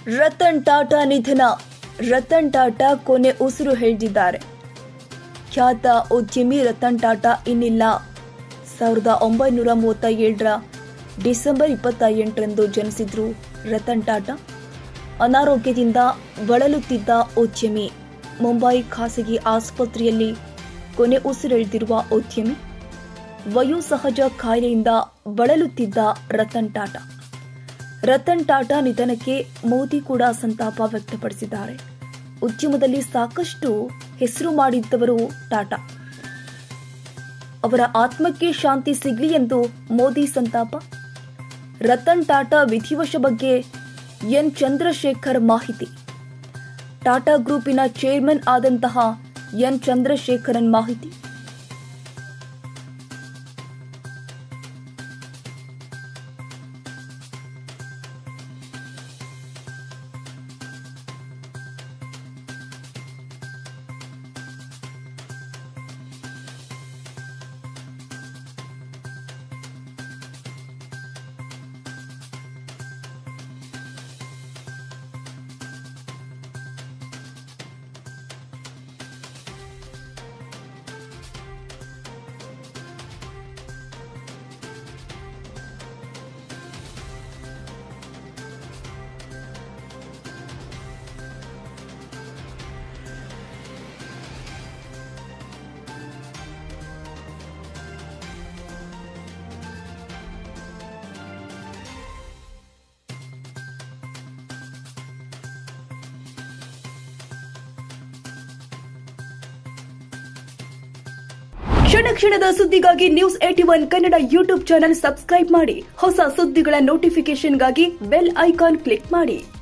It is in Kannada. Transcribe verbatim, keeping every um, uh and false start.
ರತನ್ ಟಾಟಾ ನಿಧನ. ರತನ್ ಟಾಟಾ ಕೊನೆ ಉಸಿರು ಎಳೆದಿದ್ದಾರೆ. ಖ್ಯಾತ ಉದ್ಯಮಿ ರತನ್ ಟಾಟಾ ಇನ್ನಿಲ್ಲ. ಸಾವಿರದ ಒಂಬೈನೂರ ಮೂವತ್ತ ಏಳರ ಡಿಸೆಂಬರ್ ಇಪ್ಪತ್ತ ಎಂಟರಂದು ಜನಿಸಿದ್ರು ರತನ್ ಟಾಟಾ. ಅನಾರೋಗ್ಯದಿಂದ ಬಳಲುತ್ತಿದ್ದ ಉದ್ಯಮಿ. ಮುಂಬೈ ಖಾಸಗಿ ಆಸ್ಪತ್ರೆಯಲ್ಲಿ ಕೊನೆ ಉಸಿರೆಳೆದಿರುವ ಉದ್ಯಮಿ. ವಯೋಸಹಜ ಕಾಯಿಲೆಯಿಂದ ಬಳಲುತ್ತಿದ್ದ ರತನ್ ಟಾಟಾ. ರತನ್ ಟಾಟಾ ನಿಧನಕ್ಕೆ ಮೋದಿ ಕೂಡ ಸಂತಾಪ ವ್ಯಕ್ತಪಡಿಸಿದ್ದಾರೆ. ಉದ್ಯಮದಲ್ಲಿ ಸಾಕಷ್ಟು ಹೆಸರು ಮಾಡಿದ್ದವರು ಟಾಟಾ. ಅವರ ಆತ್ಮಕ್ಕೆ ಶಾಂತಿ ಸಿಗಲಿ ಎಂದು ಮೋದಿ ಸಂತಾಪ. ರತನ್ ಟಾಟಾ ವಿಧಿವಶ ಬಗ್ಗೆ ಎನ್ ಚಂದ್ರಶೇಖರ್ ಮಾಹಿತಿ. ಟಾಟಾ ಗ್ರೂಪಿನ ಚೇರ್ಮನ್ ಆದಂತಹ ಎನ್ ಚಂದ್ರಶೇಖರನ್ ಮಾಹಿತಿ. ಕ್ಷಣ ಕ್ಷಣದ ಸುದ್ದಿಗಾಗಿ news eighty one Kannada YouTube channel subscribe ಮಾಡಿ. ಹೊಸ ಸುದ್ದಿಗಳ ನೋಟಿಫಿಕೇಶನ್ಗಾಗಿ ಬೆಲ್ ಐಕಾನ್ ಕ್ಲಿಕ್ ಮಾಡಿ.